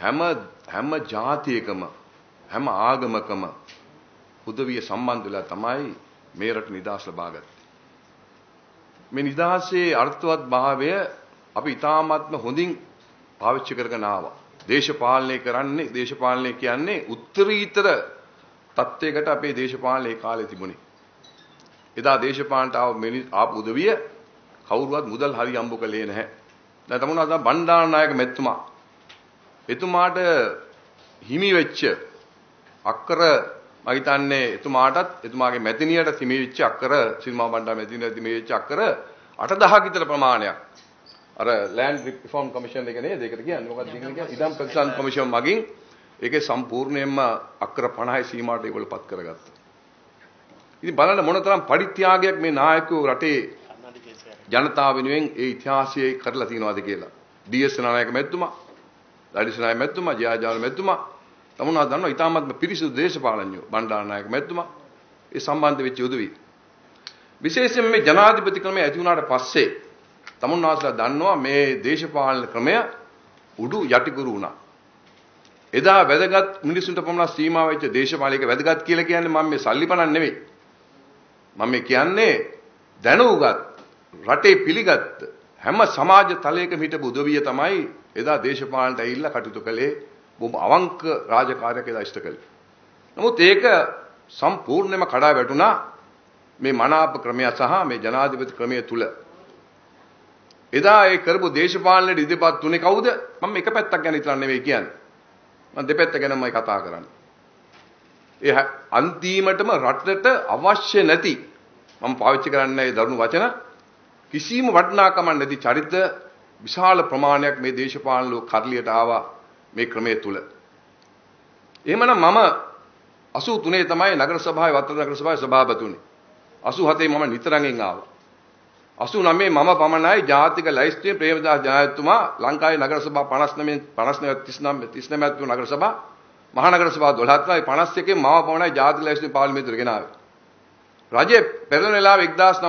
හැම ජාතියකම හැම ආගමකම උදවිය සම්බන්ධ වෙලා තමයි මේ රට නිදහස් ලබාගත්තේ. මේ නිදහසේ අර්ථවත් භාවය අපි ඉතාමත්ම හොඳින් පාවිච්චි කරගෙන ආවා. දේශපාලනය කියන්නේ උත්තරීතර තත්ත්වයකට අපේ දේශපාලන ඒ කාලේ තිබුණේ. එදා දේශපාලනට ආපු උදවිය කවුරුවත් මුදල් හරි අම්බ කළේ නැහැ. දැන් තමුණා තමයි බණ්ඩාරනායක මෙතුමා. එතුමාට හිමි වෙච්ච අක්කර මම හිතන්නේ එතුමාටත් එතුමාගේ මැතිණියට හිමි වෙච්ච අක්කර සිරිමා බණ්ඩාර මැතිණියට හිමි වෙච්ච අක්කර 8000ක විතර ප්‍රමාණයක්. අර ලෑන්ඩ් රිෆෝම් කමිෂන් එක නේද? ඒකට කියන්නේ මොකක්ද කියන්නේ? ඉදම් ප්‍රතිසං කමිෂන් මගින් ඒකේ සම්පූර්ණයෙන්ම අක්කර 50 සීමාවට ඒගොල්ලෝ පත් කරගත්තා. ඉතින් බලන්න මොනතරම් පරිත්‍යාගයක් මේ නායකයෝ රටේ ජනතාව වෙනුවෙන් ඒ ඉතිහාසයේ කරලා තියෙනවද කියලා. ඩී.එස්. නායක මැතිතුමා, දඩිස් නායක මැතිතුමා, ජයජාල මැතිතුමා තමුණා දන්නවා ඊටමත් පිරිසුදු දේශපාලඥයෝ බණ්ඩාරනායක මැතිතුමා ඒ සම්බන්ධ වෙච්ච උදවි. විශේෂයෙන් මේ ජනාධිපති ක්‍රමය ඇති වුණාට පස්සේ තමුන්නාසලා දන්නවා මේ දේශපාලන ක්‍රමය උඩු යටිකුරු වුණා. එදා වැදගත් මිනිසුන්ට පමණ සීමා වෙච්ච දේශපාලනික වැදගත් කියලා කියන්නේ මම මේ සල්ලිපණක් නෙවෙයි. මම මේ කියන්නේ දැනුගත් රටේ පිළිගත් හැම සමාජ තලයකම හිටපු උදවිය තමයි එදා දේශපාලනට ඇවිල්ලා කටයුතු කළේ. බොහොම අවංක රාජකාරියක් එදා ඉෂ්ට කළේ. නමුත් ඒක සම්පූර්ණයෙන්ම කඩා වැටුණා මේ මනාප ක්‍රමය සහ මේ ජනාධිපති ක්‍රමය තුල. එදා ඒ කරපු දේශපාලනයේ ඉදිරිපත් තුනේ කවුද? මම එක පැත්තක් ගැන විතර නෙවෙයි කියන්නේ. මම දෙපැත්ත ගැනමයි කතා කරන්නේ. ඒ අන්තිමටම රටට අවශ්‍ය නැති මම පාවිච්චි කරන්නේ දරුණු වචන කිසිම වටිනාකමක් නැති චරිත විශාල ප්‍රමාණයක් මේ දේශපාලන ලෝක කරලියට ආවා මේ ක්‍රමයේ තුල. එහෙමනම් මම 83 තමයි නගර සභාවේ වත්තර නගර සභාවේ සභාපති වුණේ. 87 මම නිතරගෙන් ආවා. 89 මම පමණයි ජාතික ලැයිස්තුවේ ප්‍රේමදාස ජනාධිපතිතුමා ලංකාවේ නගර සභා 59 නගර සභා මහා නගර සභා 12යි 51 මම පමණයි ජාතික ලැයිස්තුවේ පාර්ලිමේන්තුවට ගෙනාවේ. රජයේ පෙරළෙන වෙලාවේ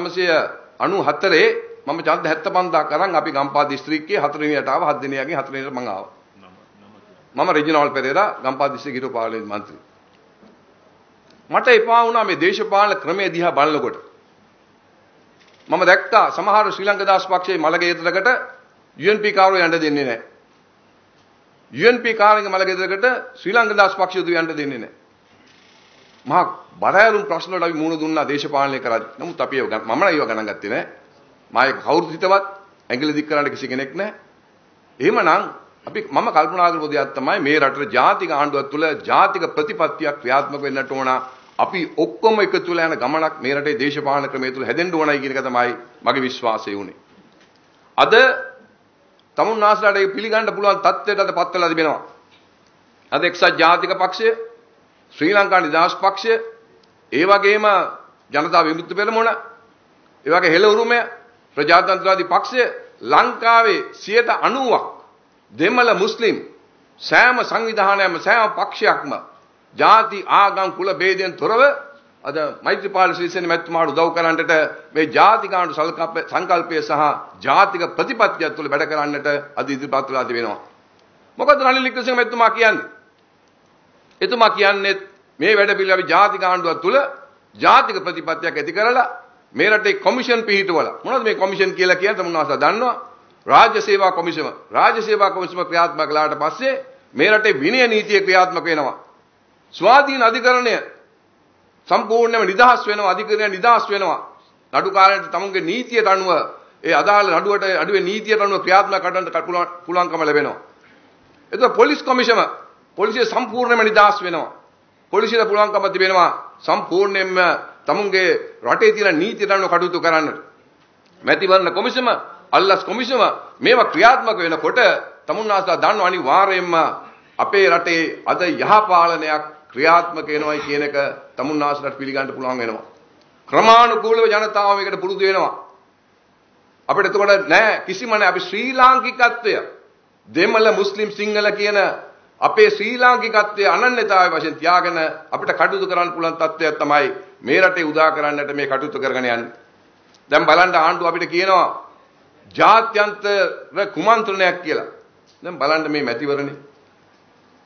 1994 මම ඡන්ද 75ක් අරන් අපි ගම්පහ දිස්ත්‍රික්කයේ 4 වෙනියට ආවා 7 දිනයකින් 4 වෙනියට මම ආවා. මම රෙජිනෝල් පෙරේරා ගම්පහ දිස්ත්‍රික්කයේ හිටපු පාර්ලිමේන්තු මන්ත්‍රී. මට එපා වුණා මේ දේශපාලන ක්‍රමයේ දිහා බලනකොට. මම දැක්කා සමහර ශ්‍රී ලංකා දාස් පක්ෂයේ මලගෙදරකට UNP කාරෝ යන්න දෙන්නේ නැහැ. UNP කාරගේ මලගෙදරකට ශ්‍රී ලංකා දාස් පක්ෂය දු යන්න දෙන්නේ නැහැ. මහා බරයරුම් ප්‍රශ්න වලට අපි මුහුණ දුන්නා දේශපාලනය කරද්දී. නමුත් අපි මම නම් ඒව ගණන් ගත්තේ නැහැ. මායේ කවුරුත් හිතවත් ඇඟිලි දික් කරන්න කිසි කෙනෙක් නැහැ. එහෙමනම් මම කල්පනා කරපු දෙයක් තමයි මේ රටේ ජාතික ආණ්ඩුවක් තුළ ජාතික ප්‍රතිපත්තියක් ක්‍රියාත්මක වෙන්නට ඕන. අපි ඔක්කොම එකතු වෙලා යන ගමනක් මේ රටේ දේශපාලන ක්‍රමය තුළ හැදෙන්න ඕනයි කියන එක තමයි මගේ විශ්වාසය උනේ. අද තමුන්නාසලාට ඒක පිළිගන්න පුළුවන් තත්ත්වයට අද පත් වෙලා තිබෙනවා. අද එක්සත් ජාතික පක්ෂය, ශ්‍රී ලංකා නිදහස් පක්ෂය, ඒ වගේම ජනතා විමුක්ති පෙරමුණ, ඒ වගේ හෙළ උරුමය, ප්‍රජාතන්ත්‍රවාදී පක්ෂය ලංකාවේ 90%ක් දෙමළ මුස්ලිම් සෑම සංවිධානයක්ම සෑම පක්ෂයක්ම ජාති ආගම් කුල ભેදයෙන් තොරව අද මෛත්‍රීපාල ශ්‍රීසේන මැතිතුමාට උදව් කරන්නට මේ ජාතික ආණ්ඩු සංකල්පය සහ ජාතික ප්‍රතිපත්තිය තුළ වැඩ කරන්නට අද ඉදිරිපත් වෙලා තිබෙනවා. මොකද රනිල් වික්‍රමසිංහ මැතිතුමා කියන්නේ? එතුමා කියන්නේ මේ වැඩ පිළිවෙල අපි ජාතික ආණ්ඩුව තුළ ජාතික ප්‍රතිපත්තියක් ඇති කරලා මේ රටේ කොමිෂන් පිහිටවලා. මොනවද මේ කොමිෂන් කියලා කියන්නේ? තමුන්වහන්සේ දන්නවා. රාජ්‍ය සේවා කොමිෂම ක්‍රියාත්මක කළාට පස්සේ මේ රටේ විනය නීතිය ක්‍රියාත්මක වෙනවා. ස්වාධීන අධිකරණය සම්පූර්ණයෙන්ම නිදහස් වෙනවා. අධිකරණය නිදහස් වෙනවා. නඩුකාරයන්ට තමුන්ගේ නීතියට අනුව ඒ අදාළ නඩුවේ නීතියට අනුව ක්‍රියාත්මක කරන්න පුළුවන්කම ලැබෙනවා. එතකොට පොලිස් කොමිෂම පොලිසිය සම්පූර්ණයෙන්ම නිදහස් වෙනවා. පොලිසියට පුළුවන්කම තිබෙනවා සම්පූර්ණයෙන්ම තමුන්ගේ රටේ තියෙන නීතියට අනුව කටයුතු කරන්නට. මැතිවරණ කොමිෂම අල්ලස් කොමිෂම මේවා ක්‍රියාත්මක වෙනකොට තමුන්නාසලා දන්නව අනිවාර්යයෙන්ම අපේ රටේ අද යහපාලනයක් ක්‍රියාත්මක වෙනවයි කියන එක තමුන්නාසලට පිළිගන්න පුළුවන් වෙනවා. ක්‍රමානුකූලව ජනතාව මේකට පුරුදු වෙනවා. අපිට එතකොට නෑ කිසිම නෑ අපි ශ්‍රී ලාංකිකත්වය දෙමළ මුස්ලිම් සිංහල කියන අපේ ශ්‍රී ලාංකිකත්වයේ අනන්‍යතාවය වශයෙන් තියාගෙන අපිට කටයුතු කරන්න පුළුවන් තත්ත්වයක් තමයි මේ රටේ උදා කරන්නට මේ කටයුතු කරගෙන යන්නේ. දැන් බලන්න ආණ්ඩුව අපිට කියනවා ජාත්‍යන්තර කුමන්ත්‍රණයක් කියලා. දැන් බලන්න මේ මැතිවරණේ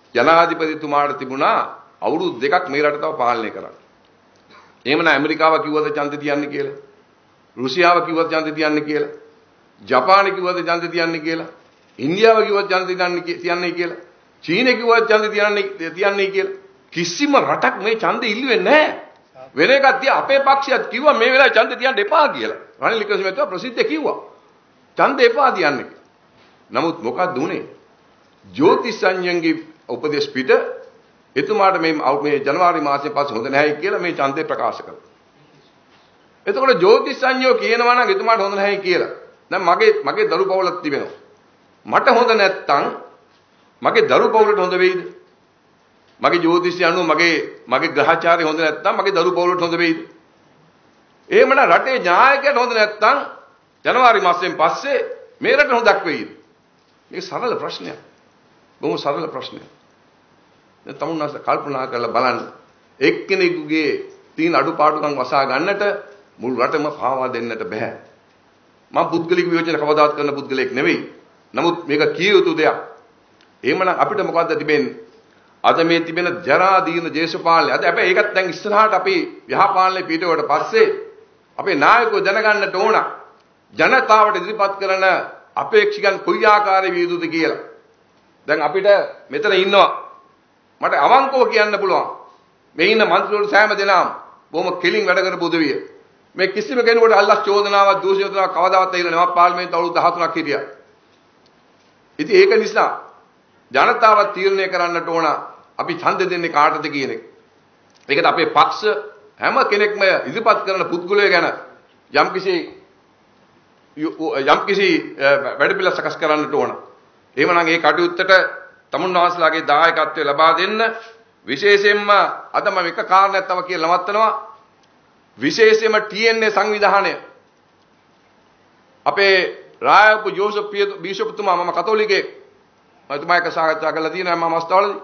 ජනාධිපතිතුමාට තිබුණා අවුරුදු 2ක් මේ රට තව පාලනය කරන්න. එහෙමනම් ඇමරිකාව කිව්වද ඡන්දෙ තියන්නේ කියලා? රුසියාව කිව්වද ඡන්දෙ තියන්නේ කියලා? ජපානය කිව්වද ඡන්දෙ තියන්නේ කියලා? ඉන්දියාව කිව්වද ඡන්දෙ තියන්නේ කියලා? චීනය කිව්වද ඡන්දෙ තියන්නේ කියලා? කිසිම රටක් මේ ඡන්දෙ ඉල්ලුවේ නැහැ. වෙන එකක් තියා අපේ පක්ෂයත් කිව්වා මේ වෙලාවේ ඡන්දෙ තියන්න එපා කියලා. රනිල් වික්‍රමසිංහ ප්‍රසිද්ධ කිව්වා. ඡන්දෙ එපා තියන්නේ කියලා. නමුත් මොකක්ද උනේ? ජ්‍යොතිෂඥයන්ගේ උපදේශ පිට එතුමාට මේ ජනවාරි මාසයෙන් පස්සේ හොඳ නැහැ කියලා මේ ඡන්දේ ප්‍රකාශ කළා. එතකොට ජ්‍යොතිෂඥයෝ කියනවා නම් එතුමාට හොඳ නැහැ කියලා. දැන් මගේ දරු පවුලක් තිබෙනවා. මට හොඳ නැත්තම් මගේ දරු පවුලට හොඳ වෙයිද? මගේ ජ්‍යොතිෂය අනුව මගේ ග්‍රහචාරය හොඳ නැත්තම් මගේ දරු පවුලට හොඳ වෙයිද? එහෙමනම් රටේ නායකයට හොඳ නැත්තම් ජනවාරි මාසයෙන් පස්සේ මේ රට හොඳක් වෙයිද? මේක සරල ප්‍රශ්නයක්. බොහොම සරල ප්‍රශ්නයක්. දැන් තමුන්නාස කල්පනා කරලා බලන්න. එක්කෙනෙකුගේ තියෙන අඩුපාඩුකම් වසා ගන්නට මුළු රටම පාවා දෙන්නට බෑ. මම පුද්ගලික විවේචන කවදාවත් කරන පුද්ගලෙක් නෙවෙයි. නමුත් මේක කිය යුතු දෙයක්. එහෙමනම් අපිට මොකද්ද තිබෙන්නේ? අද මේ තිබෙන ජරා දීන දේශපාලනය. අද හැබැයි ඒකත් දැන් ඉස්සරහට අපි යහපාලනය පිටුවට පස්සේ අපේ නායකයෝ දැනගන්නට ඕන. ජනතාවට ඉදිරිපත් කරන අපේක්ෂකයන් කොයි ආකාරයේ විය යුතුද කියලා. දැන් අපිට මෙතන ඉන්නවා. මට අවංකව කියන්න පුළුවන්. මේ ඉන්න මන්ත්‍රීවරු සෑම දෙනාම බොහොම කෙලින් වැඩ කරපු උදවිය. මේ කිසිම කෙනෙකුට අල්ලස් චෝදනාවක් දෝෂ චෝදනාවක් කවදාවත් ඇවිල්ලා නැවක් පාර්ලිමේන්තු අවුරුදු 13ක් හිටියා. ඉතින් ඒක නිසා ජනතාව තීරණය කරන්නට ඕන අපි ඡන්ද දෙන්නේ කාටද කියන එක. ඒකට අපේ පක්ෂ හැම කෙනෙක්ම ඉදිරිපත් කරන පුද්ගලයෝ ගැන යම්කිසි වැඩ පිළිවෙල සකස් කරන්නට ඕන. එහෙමනම් ඒ කටයුත්තට තමුන්වහන්සේලාගේ දායකත්වය ලබා දෙන්න විශේෂයෙන්ම අද මම එක කාරණයක් තව කියලා නවත්තනවා. විශේෂයෙන්ම TNA සංවිධානය අපේ රායපු ජෝසප් බිෂොප්තුමා මම කතෝලිකයෙක් මම එතුමා එක්ක සාකච්ඡා කරලා තියෙනවා මම අවස්ථාවලදී.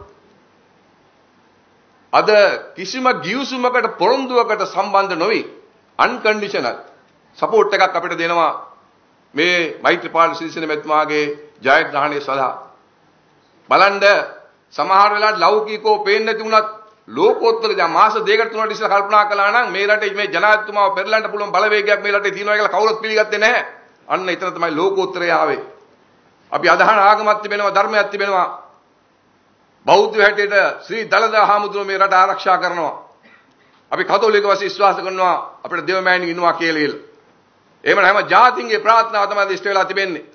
අද කිසිම ගිවිසුමකට පොරොන්දුවකට සම්බන්ධ නොවි අන්කන්ඩිෂනල් සපෝට් එකක් අපිට දෙනවා මේ මෛත්‍රීපාල සිරිසේන මෙතුමාගේ ජයග්‍රහණය සඳහා. බලන්න සමහර වෙලාවට ලෞකිකව පේන්නේ නැති වුණත් ලෝකෝත්තර දැන් මාස දෙකකට තුනකට ඉස්සලා කල්පනා කළා නම් මේ රටේ මේ ජනාධිපතිතුමාව පෙරලන්න පුළුවන් බලවේගයක් මේ රටේ තියෙනවා කියලා කවුරුත් පිළිගත්තේ නැහැ. අන්න එතන තමයි ලෝකෝත්තරය ආවේ. අපි අදහන ආගමක් තිබෙනවා ධර්මයක් තිබෙනවා. බෞද්ධ හැටියට ශ්‍රී දලදා හාමුදුරුවෝ මේ රට ආරක්ෂා කරනවා. අපි කතෝලික වශයෙන් විශ්වාස කරනවා අපිට දෙවමෑණියෝ ඉන්නවා කියලා. එහෙම නැම ජාතින්ගේ ප්‍රාර්ථනාව තමයි ඉෂ්ට වෙලා තිබෙන්නේ.